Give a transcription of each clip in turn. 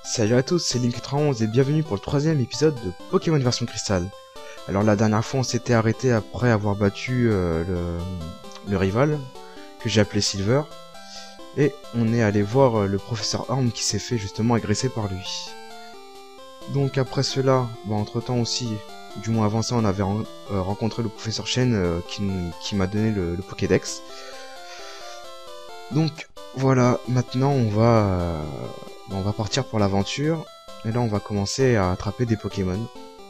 Salut à tous, c'est Link91 et bienvenue pour le troisième épisode de Pokémon version cristal. Alors la dernière fois on s'était arrêté après avoir battu le rival, que j'ai appelé Silver, et on est allé voir le professeur Orm qui s'est fait justement agresser par lui. Donc après cela, entre temps aussi, du moins avant ça on avait rencontré le professeur Shen qui m'a donné le Pokédex. Donc voilà, maintenant on va partir pour l'aventure, et là on va commencer à attraper des Pokémon.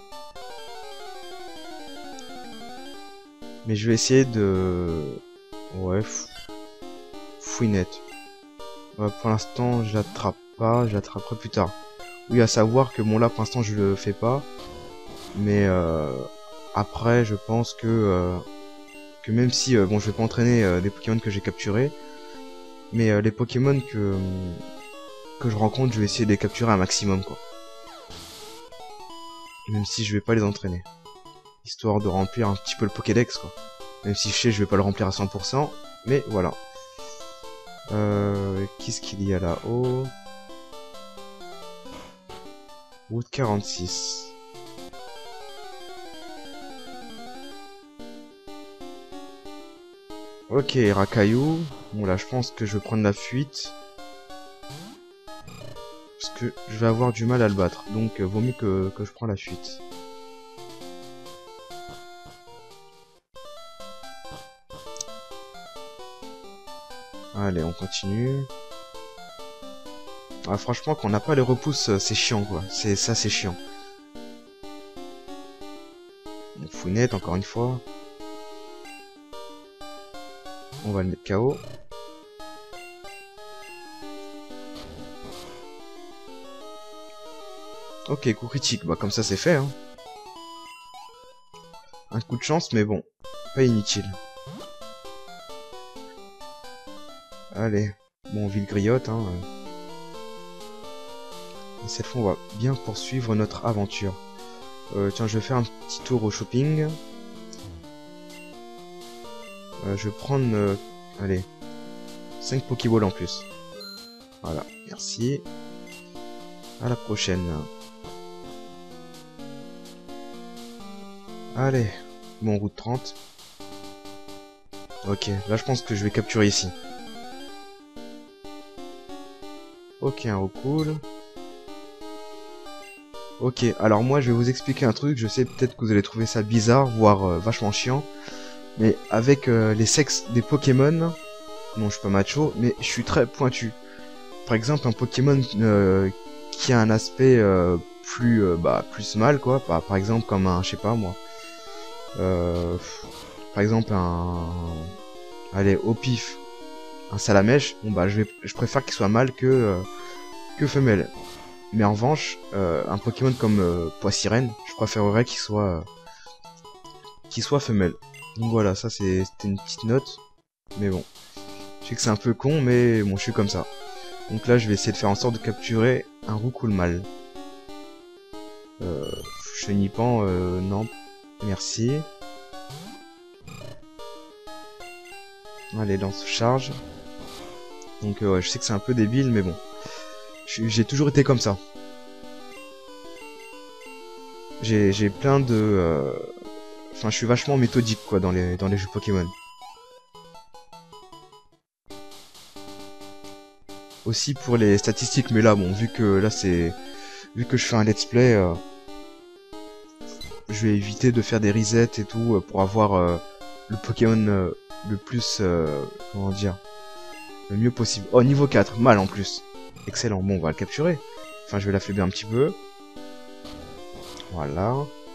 Mais je vais essayer de... Ouais, Fouinette. Pour l'instant je l'attrape pas, je l'attraperai plus tard. Oui, à savoir que bon là pour l'instant je le fais pas, mais après je pense que même si je vais pas entraîner des Pokémon que j'ai capturés, mais les Pokémon que je rencontre, je vais essayer de les capturer un maximum, quoi. Même si je vais pas les entraîner. Histoire de remplir un petit peu le Pokédex, quoi. Même si je sais je vais pas le remplir à 100%, mais voilà. Qu'est-ce qu'il y a là-haut? Route 46. Ok, Rakayu. Bon là je pense que je vais prendre la fuite. Parce que je vais avoir du mal à le battre. Donc vaut mieux que je prenne la fuite. Allez, on continue. Ah, franchement, quand on n'a pas les repousses, c'est chiant, quoi. C'est chiant. On Fouinette, encore une fois. On va le mettre KO. Ok, coup critique. Comme ça, c'est fait, hein. Un coup de chance, mais bon. Pas inutile. Allez. Bon, ville griotte, hein. Et cette fois, on va bien poursuivre notre aventure. Tiens, je vais faire un petit tour au shopping. Je vais prendre... allez. 5 Pokéballs en plus. Voilà, merci. À la prochaine. Allez. Bon, route 30. Ok, là je pense que je vais capturer ici. Ok, un recool. Ok, alors moi je vais vous expliquer un truc, je sais peut-être que vous allez trouver ça bizarre, voire vachement chiant, mais avec les sexes des Pokémon, non je suis pas macho, mais je suis très pointu. Par exemple un Pokémon qui a un aspect plus mâle quoi, par exemple comme un, je sais pas moi, par exemple allez au pif, un Salamèche, je préfère qu'il soit mâle que femelle. Mais en revanche, un Pokémon comme Poissirène, je préférerais qu'il soit femelle. Donc voilà, ça c'était une petite note. Mais bon, je sais que c'est un peu con, mais bon, je suis comme ça. Donc là, je vais essayer de faire en sorte de capturer un Roucoule mâle. Chenipan, non, merci. Allez, lance-charge. Donc ouais, je sais que c'est un peu débile, mais bon. J'ai toujours été comme ça. J'ai plein de... Enfin, je suis vachement méthodique, quoi, dans les jeux Pokémon. Aussi pour les statistiques, mais là, bon, vu que je fais un let's play, je vais éviter de faire des resets et tout, pour avoir le Pokémon le plus... comment dire... le mieux possible. Oh, niveau 4, mal en plus. Excellent, bon, on va le capturer. Enfin, je vais l'affaiblir un petit peu. Voilà.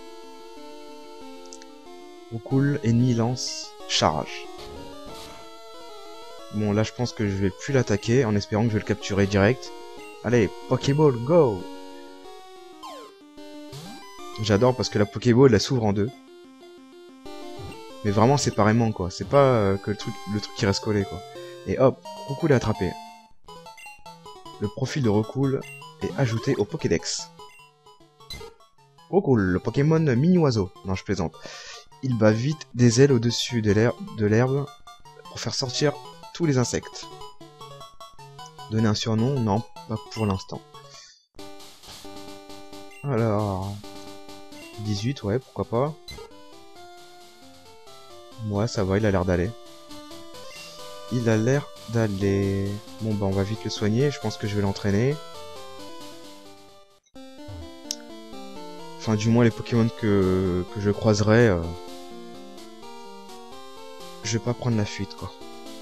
Cool, ennemi lance, charge. Bon, là, je pense que je vais plus l'attaquer, en espérant que je vais le capturer direct. Allez, Pokéball, go! J'adore parce que la Pokéball, elle s'ouvre en deux. Mais vraiment séparément, quoi. C'est pas que le truc qui reste collé, quoi. Et hop, Roucoule est attrapé. Le profil de Roucoule est ajouté au Pokédex. Roucoule, le Pokémon mini-oiseau. Non, je plaisante. Il bat vite des ailes au-dessus de l'herbe pour faire sortir tous les insectes. Donner un surnom? Non, pas pour l'instant. Alors... 18, ouais, pourquoi pas. Ouais, ça va, il a l'air d'aller. Il a l'air d'aller... Bon, bah on va vite le soigner, je pense que je vais l'entraîner. Enfin, du moins, les Pokémon que je croiserai... Je vais pas prendre la fuite, quoi.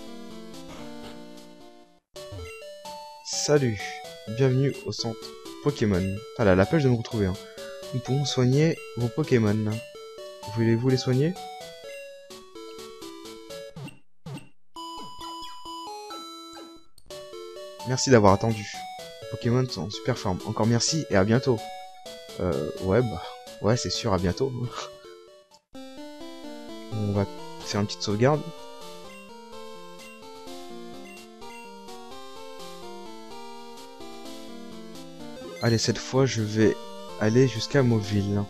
Salut, bienvenue au centre Pokémon. Ah là, la pêche de me retrouver. Hein. Nous pouvons soigner vos Pokémon. Voulez-vous les soigner? Merci d'avoir attendu. Les Pokémon sont en super forme. Encore merci et à bientôt. Ouais, bah... Ouais, c'est sûr, à bientôt. On va faire une petite sauvegarde. Allez, cette fois, je vais aller jusqu'à Mauville.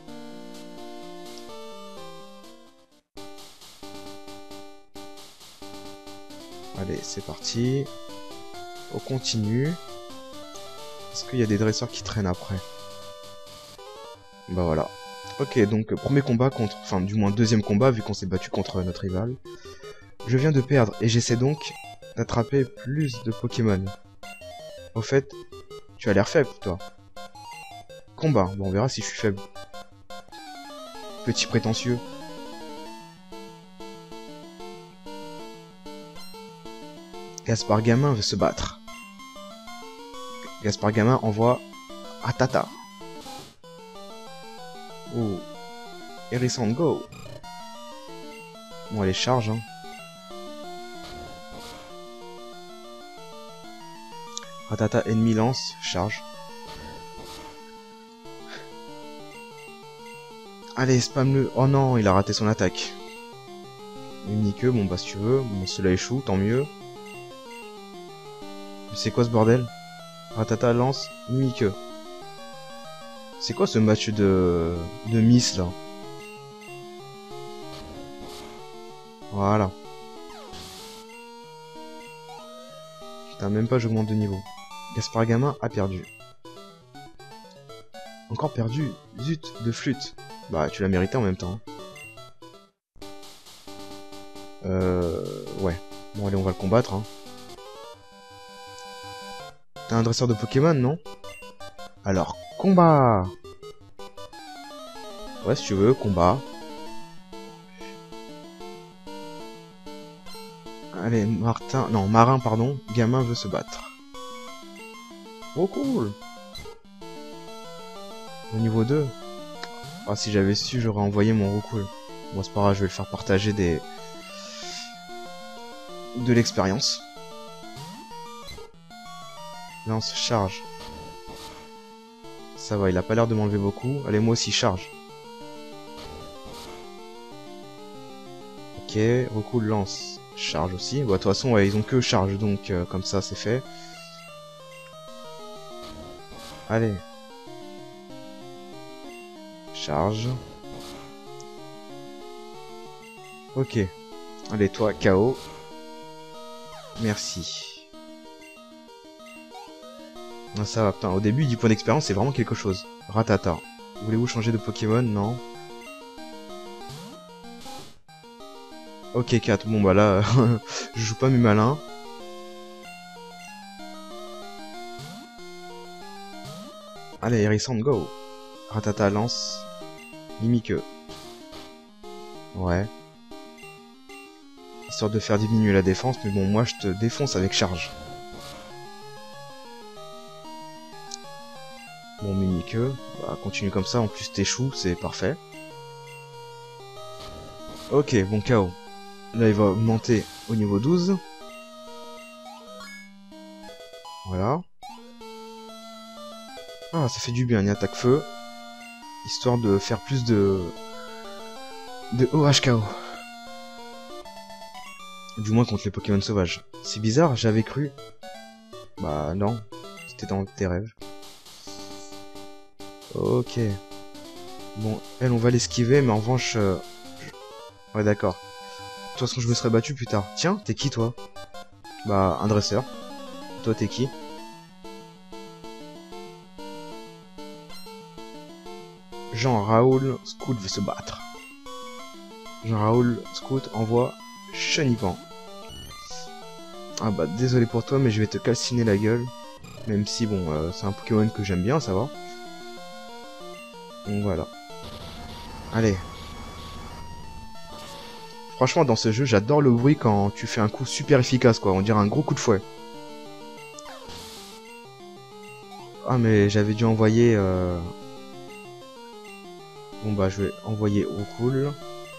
Allez, c'est parti. On continue. Est-ce qu'il y a des dresseurs qui traînent après? Bah voilà. Ok, donc premier combat contre... Enfin, du moins deuxième combat, vu qu'on s'est battu contre notre rival. Je viens de perdre, et j'essaie donc d'attraper plus de Pokémon. Au fait, tu as l'air faible, toi. Combat, bon, on verra si je suis faible. Petit prétentieux. Gaspard Gamin veut se battre. Gaspard Gamin envoie Rattata. Oh. Hérisson, go. Bon, allez, charge, hein. Rattata, ennemi lance, charge. Allez, spam-le. Oh non, il a raté son attaque. Unique, bon bah si tu veux. Bon, cela échoue, tant mieux. C'est quoi ce bordel? Rattata lance, unique. C'est quoi ce match de Miss là? Voilà. Putain, même pas j'augmente de niveau. Gaspard Gamin a perdu. Encore perdu? Zut, de flûte. Bah, tu l'as mérité en même temps. Ouais. Bon, allez, on va le combattre, hein. T'es un dresseur de Pokémon, non? Alors, combat! Ouais, si tu veux, combat. Allez, Marin, pardon. Gamin veut se battre. Oh, cool! Au niveau 2. Ah, si j'avais su, j'aurais envoyé mon recool. Bon, c'est pas grave, je vais le faire partager de l'expérience. Lance, charge. Ça va, il a pas l'air de m'enlever beaucoup. Allez, moi aussi, charge. Ok, recool, lance. Charge aussi. Bah, de toute façon, ouais, ils ont que charge, donc comme ça, c'est fait. Allez. Charge. Ok. Allez, toi, KO. Merci. Non, ça va, putain. Au début, 10 points d'expérience, c'est vraiment quelque chose. Rattata. Voulez-vous changer de Pokémon? Non. Ok, 4. Bon, bah là, je joue pas mes malins. Allez, Hérisson, go. Rattata lance. Mimique. Ouais. Histoire de faire diminuer la défense, mais bon, moi je te défonce avec charge. Bon, Mimique. Bah, continue comme ça, en plus t'échoues, c'est parfait. Ok, bon, KO. Là, il va augmenter au niveau 12. Voilà. Ah, ça fait du bien, une attaque feu. Histoire de faire plus de OHKO. Du moins contre les Pokémon sauvages. C'est bizarre, j'avais cru. Bah non, c'était dans tes rêves. Ok. Bon, elle, on va l'esquiver, mais en revanche... Ouais, d'accord. De toute façon, je me serais battu plus tard. Tiens, t'es qui, toi? Bah, un dresseur. Toi, t'es qui? Jean-Raoul Scout veut se battre. Jean-Raoul Scout envoie Chenipan. Ah bah désolé pour toi mais je vais te calciner la gueule. Même si bon c'est un Pokémon que j'aime bien, ça va. Donc voilà. Allez. Franchement dans ce jeu j'adore le bruit quand tu fais un coup super efficace quoi. On dirait un gros coup de fouet. Ah mais j'avais dû envoyer... Bon bah je vais envoyer Roucoule.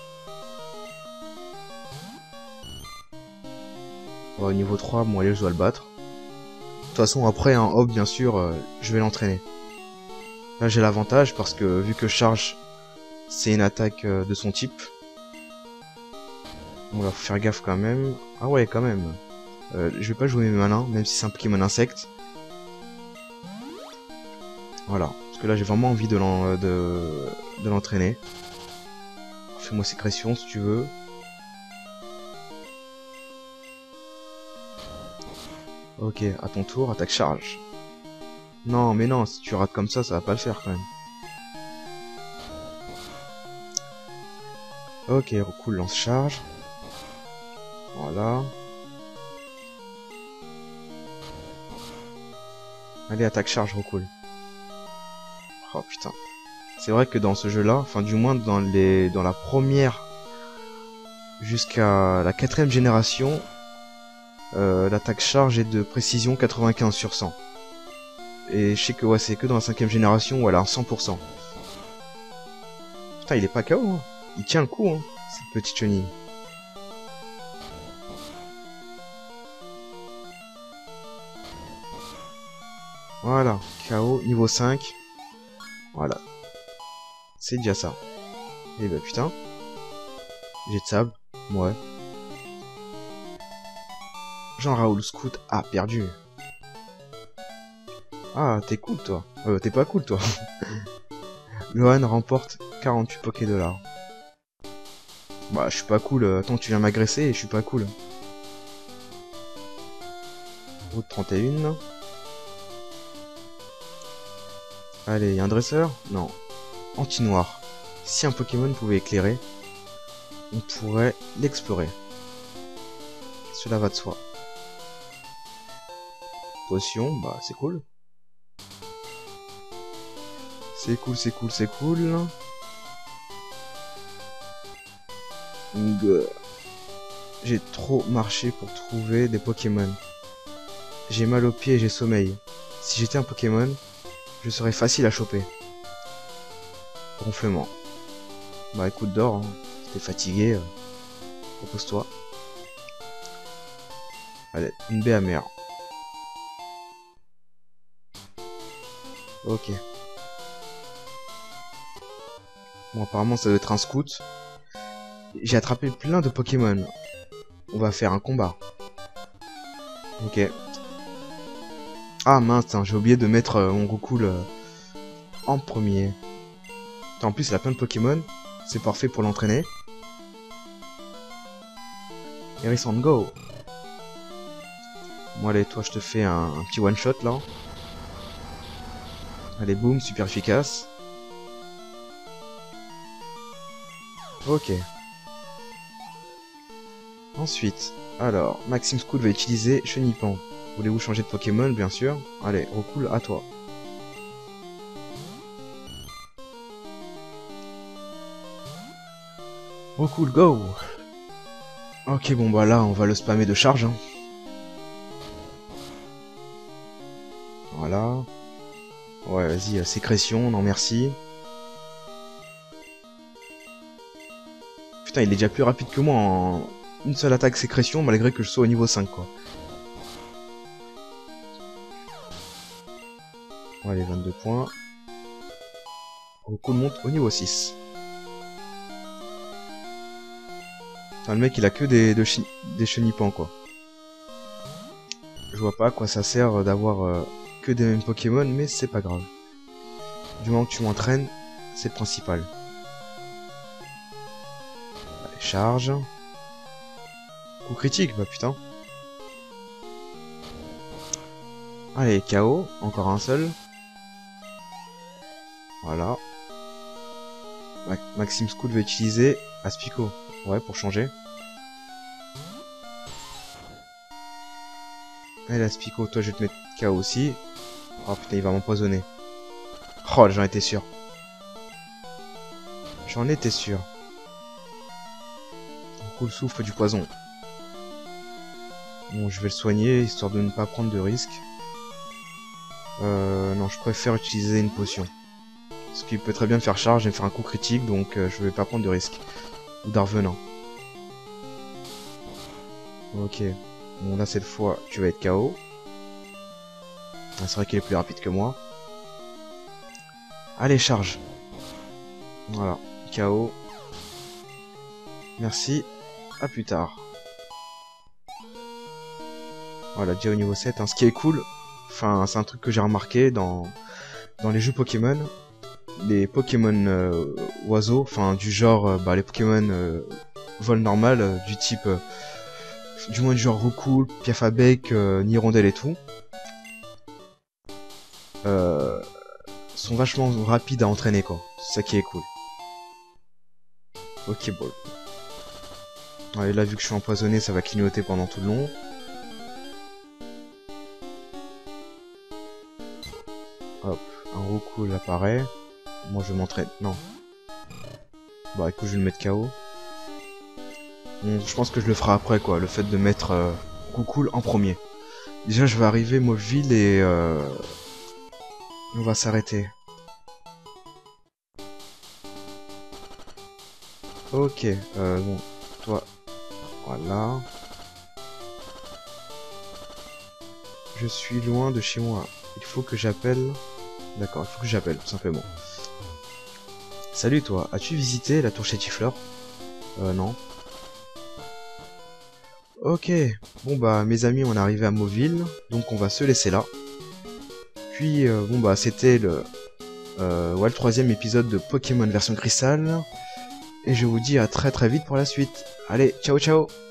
Au niveau 3, bon allez je dois le battre. De toute façon après un hop bien sûr je vais l'entraîner. Là j'ai l'avantage parce que vu que charge c'est une attaque de son type. On va faire gaffe quand même. Ah ouais quand même. Je vais pas jouer mes malins même si c'est un Pokémon insecte. Voilà. Parce que là j'ai vraiment envie de l'entraîner. Fais-moi sécrétion si tu veux. Ok, à ton tour, attaque charge. Non, mais non, si tu rates comme ça va pas le faire quand même. Ok, cool, lance charge. Voilà. Allez, attaque charge, recoule. Oh putain. C'est vrai que dans ce jeu-là, enfin du moins dans la première jusqu'à la 4ème génération, l'attaque charge est de précision 95 sur 100. Et je sais que ouais, c'est que dans la 5ème génération où elle a un 100%. Putain, il est pas KO, hein. Il tient le coup, hein, cette petite chenille. Voilà, KO, niveau 5. Voilà. C'est déjà ça. Et bah putain. J'ai de sable. Ouais. Jean-Raoul Scout a perdu. Ah, t'es cool toi. T'es pas cool toi. Lohan remporte 48 Poké$. Bah, je suis pas cool. Attends, tu viens m'agresser et je suis pas cool. Route 31. Allez, y'a un dresseur? Non. Anti-noir. Si un Pokémon pouvait éclairer, on pourrait l'explorer. Cela va de soi. Potion, bah c'est cool. C'est cool, c'est cool, c'est cool. J'ai trop marché pour trouver des Pokémon. J'ai mal aux pieds et j'ai sommeil. Si j'étais un Pokémon, je serais facile à choper. Ronflement. Bah écoute, dors, hein. Si t'es fatigué, repose-toi. Allez, une baie amère. Ok. Bon, apparemment ça doit être un scout. J'ai attrapé plein de Pokémon. On va faire un combat. Ok. Ah mince, hein, j'ai oublié de mettre mon Roucoule en premier. En plus, il a plein de Pokémon. C'est parfait pour l'entraîner. Hérisson, go! Bon allez, toi je te fais un petit one shot là. Allez, boum, super efficace. Ok. Ensuite, alors, Maxime Scout va utiliser Chenipan. Voulez-vous changer de Pokémon, bien sûr? Allez, Roucoule, à toi. Roucoule, go! Ok, bon bah là, on va le spammer de charge. Hein. Voilà. Ouais, vas-y, sécrétion, non merci. Putain, il est déjà plus rapide que moi en une seule attaque sécrétion, malgré que je sois au niveau 5, quoi. Allez, 22 points. Roucoule monte au niveau 6. Enfin, le mec, il a que des chenipans, quoi. Je vois pas à quoi ça sert d'avoir que des mêmes Pokémon, mais c'est pas grave. Du moment que tu m'entraînes, c'est le principal. Allez, charge. Coup critique, bah putain. Allez, KO, encore un seul. Voilà. Maxime School va utiliser Aspico. Ouais, pour changer. Allez, Aspico, toi je vais te mettre KO aussi. Oh putain, il va m'empoisonner. Oh, j'en étais sûr. J'en étais sûr. Un coup le souffle du poison. Bon, je vais le soigner, histoire de ne pas prendre de risques. Non, je préfère utiliser une potion. Ce qui peut très bien me faire charge et me faire un coup critique, donc je vais pas prendre de risques. Ou d'arvenant. Ok. Bon, là, cette fois, tu vas être KO. Ah, c'est vrai qu'il est plus rapide que moi. Allez, charge. Voilà. KO. Merci. À plus tard. Voilà, déjà au niveau 7. Hein. Ce qui est cool, enfin, c'est un truc que j'ai remarqué dans les jeux Pokémon. Les Pokémon oiseaux, enfin, du genre, les Pokémon vol normal, du type... du moins du genre Roucoule, Piafabec, Nirondelle et tout. Sont vachement rapides à entraîner, quoi. C'est ça qui est cool. Ok, bon. Allez, là, vu que je suis empoisonné, ça va clignoter pendant tout le long. Hop, un Roucoule apparaît. Moi, je vais m'entraîner. Non. Bah, écoute, je vais le mettre KO. Bon, je pense que je le ferai après, quoi. Le fait de mettre Roucoule en premier. Déjà, je vais arriver Mauville et on va s'arrêter. Ok, bon, toi, voilà. Je suis loin de chez moi. Il faut que j'appelle. D'accord, il faut que j'appelle, tout simplement. Salut toi, as-tu visité la tour Chétiflore? Non. Ok, bon bah mes amis, on est arrivé à Mauville, donc on va se laisser là. Puis bon bah c'était le troisième épisode de Pokémon version cristal. Et je vous dis à très très vite pour la suite. Allez, ciao ciao.